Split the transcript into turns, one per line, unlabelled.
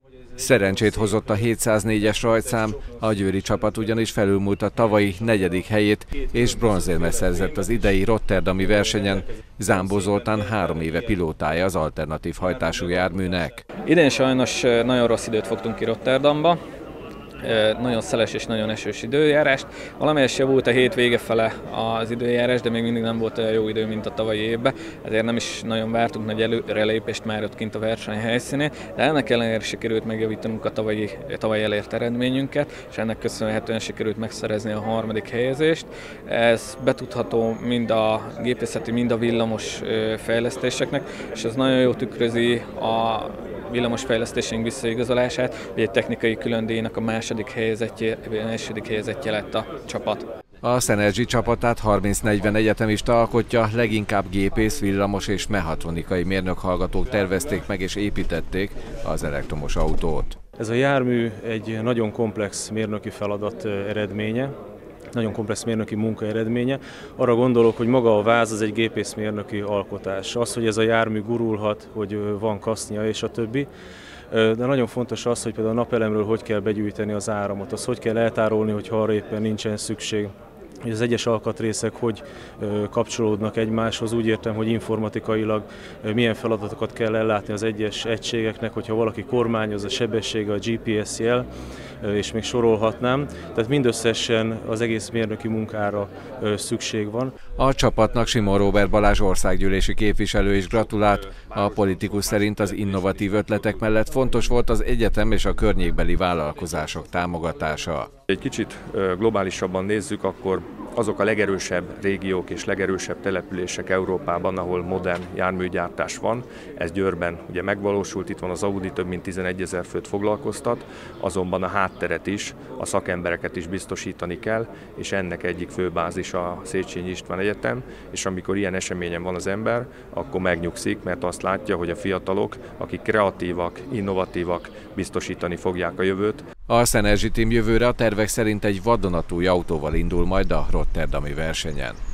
Szerencsét hozott a 704-es rajtszám, a győri csapat ugyanis felülmúlt a tavalyi 4. helyét, és bronzérmet szerzett az idei rotterdami versenyen. Zámbó Zoltán 3 éve pilótája az alternatív hajtású járműnek.
Idén sajnos nagyon rossz időt fogtunk ki Rotterdamba. Nagyon szeles és nagyon esős időjárást. Valamelyes javult a hét vége fele az időjárás, de még mindig nem volt olyan jó idő, mint a tavalyi évben, ezért nem is nagyon vártunk nagy előrelépést már ott kint a verseny helyszínén, de ennek ellenére sikerült megjavítanunk a tavaly elért eredményünket, és ennek köszönhetően sikerült megszerezni a 3. helyezést. Ez betudható mind a gépészeti, mind a villamos fejlesztéseknek, és ez nagyon jól tükrözi a villamos fejlesztésünk visszaigazolását, hogy egy technikai különdíjnak a második helyezettje lett a csapat.
A Synergy csapatát 30-40 egyetemista alkotja, leginkább gépész, villamos és mechatronikai mérnökhallgatók tervezték meg és építették az elektromos autót.
Ez a jármű egy nagyon komplex mérnöki feladat eredménye, nagyon komplex mérnöki munka eredménye. Arra gondolok, hogy maga a váz az egy gépészmérnöki alkotás. Az, hogy ez a jármű gurulhat, hogy van kasznia és a többi. De nagyon fontos az, hogy például a napelemről hogy kell begyűjteni az áramot, az hogy kell eltárolni, hogyha arra éppen nincsen szükség. Hogy az egyes alkatrészek hogy kapcsolódnak egymáshoz, úgy értem, hogy informatikailag milyen feladatokat kell ellátni az egyes egységeknek, hogyha valaki kormányoz, a sebessége, a GPS jel, és még sorolhatnám. Tehát mindösszesen az egész mérnöki munkára szükség van.
A csapatnak Simon Róbert Balázs országgyűlési képviselő is gratulált. A politikus szerint az innovatív ötletek mellett fontos volt az egyetem és a környékbeli vállalkozások támogatása.
Egy kicsit globálisabban nézzük, akkor azok a legerősebb régiók és legerősebb települések Európában, ahol modern járműgyártás van. Ez Győrben ugye megvalósult, itt van az Audi, több mint 11 000 főt foglalkoztat, azonban a hátteret is, a szakembereket is biztosítani kell, és ennek egyik főbázis a Széchenyi István Egyetem, és amikor ilyen eseményen van az ember, akkor megnyugszik, mert azt látja, hogy a fiatalok, akik kreatívak, innovatívak, biztosítani fogják a jövőt.
A Synergy Team jövőre a tervek szerint egy vadonatúj autóval indul majd a rotterdami versenyen.